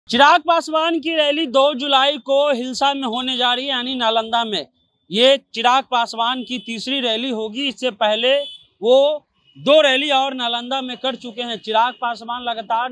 चिराग पासवान की रैली 2 जुलाई को हिलसा में होने जा रही है, यानी नालंदा में। ये चिराग पासवान की तीसरी रैली होगी। इससे पहले वो 2 रैली और नालंदा में कर चुके हैं। चिराग पासवान लगातार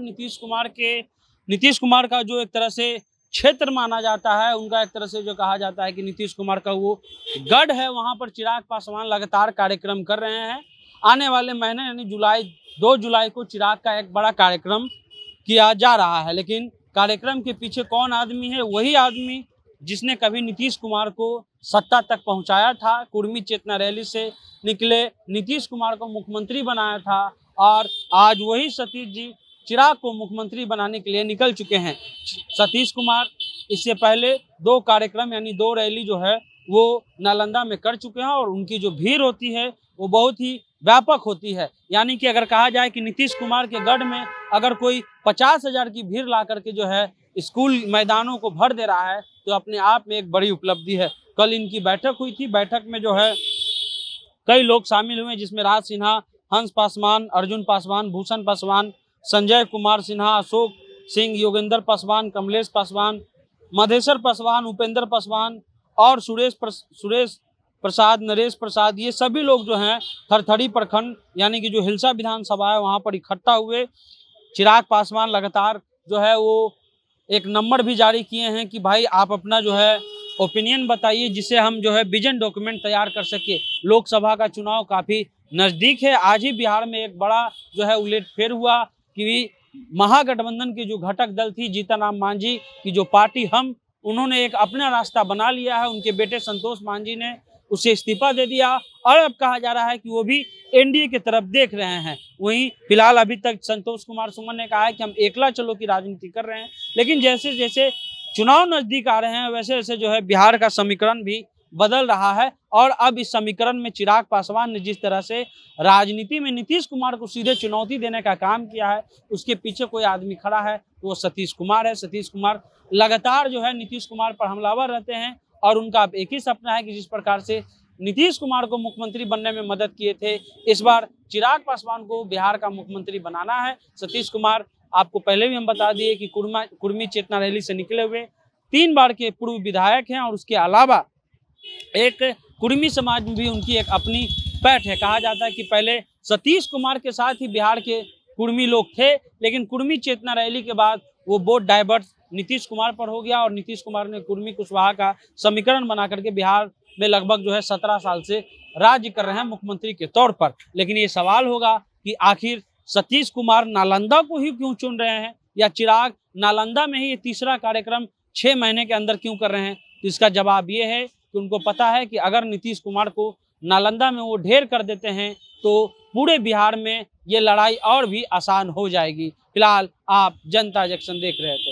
नीतीश कुमार का जो एक तरह से क्षेत्र माना जाता है, उनका एक तरह से जो कहा जाता है कि नीतीश कुमार का वो गढ़ है, वहाँ पर चिराग पासवान लगातार कार्यक्रम कर रहे हैं। आने वाले महीने यानी 2 जुलाई को चिराग का एक बड़ा कार्यक्रम किया जा रहा है। लेकिन कार्यक्रम के पीछे कौन आदमी है? वही आदमी जिसने कभी नीतीश कुमार को सत्ता तक पहुंचाया था। कुर्मी चेतना रैली से निकले नीतीश कुमार को मुख्यमंत्री बनाया था और आज वही सतीश जी चिराग को मुख्यमंत्री बनाने के लिए निकल चुके हैं। सतीश कुमार इससे पहले 2 कार्यक्रम यानी 2 रैली जो है वो नालंदा में कर चुके हैं और उनकी जो भीड़ होती है वो बहुत ही व्यापक होती है। यानी कि अगर कहा जाए कि नीतीश कुमार के गढ़ में अगर कोई 50,000 की भीड़ ला करके जो है स्कूल मैदानों को भर दे रहा है तो अपने आप में एक बड़ी उपलब्धि है। कल इनकी बैठक हुई थी। बैठक में जो है कई लोग शामिल हुए, जिसमें राज सिन्हा, हंस पासवान, अर्जुन पासवान, भूषण पासवान, संजय कुमार सिन्हा, अशोक सिंह, योगेंद्र पासवान, कमलेश पासवान, मधेश्वर पासवान, उपेंद्र पासवान और सुरेश प्रसाद, नरेश प्रसाद, ये सभी लोग जो हैं थरथरी प्रखंड यानी कि जो हिलसा विधानसभा है वहाँ पर इकट्ठा हुए। चिराग पासवान लगातार जो है वो एक नंबर भी जारी किए हैं कि भाई आप अपना जो है ओपिनियन बताइए, जिससे हम जो है विजन डॉक्यूमेंट तैयार कर सके। लोकसभा का चुनाव काफ़ी नज़दीक है। आज ही बिहार में एक बड़ा जो है उलटफेर हुआ कि महागठबंधन की जो घटक दल थी जीतन राम मांझी की जो पार्टी उन्होंने एक अपना रास्ता बना लिया है। उनके बेटे संतोष मांझी ने उससे इस्तीफा दे दिया और अब कहा जा रहा है कि वो भी एनडीए की तरफ देख रहे हैं। वहीं फिलहाल अभी तक संतोष कुमार सुमन ने कहा है कि हम एकला चलो की राजनीति कर रहे हैं। लेकिन जैसे जैसे चुनाव नजदीक आ रहे हैं वैसे वैसे जो है बिहार का समीकरण भी बदल रहा है और अब इस समीकरण में चिराग पासवान ने जिस तरह से राजनीति में नीतीश कुमार को सीधे चुनौती देने का काम किया है, उसके पीछे कोई आदमी खड़ा है तो वो सतीश कुमार है। सतीश कुमार लगातार जो है नीतीश कुमार पर हमलावर रहते हैं और उनका अब एक ही सपना है कि जिस प्रकार से नीतीश कुमार को मुख्यमंत्री बनने में मदद किए थे, इस बार चिराग पासवान को बिहार का मुख्यमंत्री बनाना है। सतीश कुमार आपको पहले भी हम बता दिए कि कुर्मी चेतना रैली से निकले हुए 3 बार के पूर्व विधायक हैं और उसके अलावा एक कुर्मी समाज में भी उनकी एक अपनी पैठ है। कहा जाता है कि पहले सतीश कुमार के साथ ही बिहार के कुर्मी लोग थे, लेकिन कुर्मी चेतना रैली के बाद वो वोट डाइवर्ट नीतीश कुमार पर हो गया और नीतीश कुमार ने कुर्मी कुशवाहा का समीकरण बना करके बिहार में लगभग जो है 17 साल से राज्य कर रहे हैं मुख्यमंत्री के तौर पर। लेकिन ये सवाल होगा कि आखिर सतीश कुमार नालंदा को ही क्यों चुन रहे हैं या चिराग नालंदा में ही ये तीसरा कार्यक्रम 6 महीने के अंदर क्यों कर रहे हैं? तो इसका जवाब ये है कि उनको पता है कि अगर नीतीश कुमार को नालंदा में वो ढेर कर देते हैं तो पूरे बिहार में ये लड़ाई और भी आसान हो जाएगी। फिलहाल आप जनता जंक्शन देख रहे थे।